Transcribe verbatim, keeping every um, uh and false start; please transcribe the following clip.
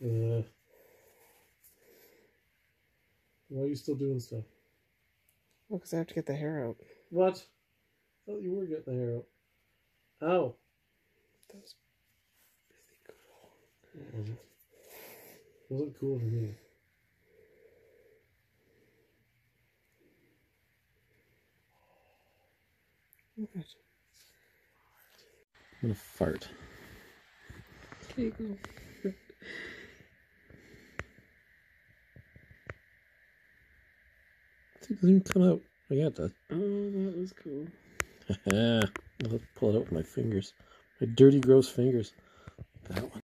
Uh, why are you still doing stuff? Well, because I have to get the hair out. What? I thought you were getting the hair out. Ow. That was really cool. It wasn't cool to me. What? I'm gonna fart. Okay, go. It doesn't even come out. Oh, yeah, it does. Oh, that was cool. I'll pull it out with my fingers. My dirty, gross fingers. That one.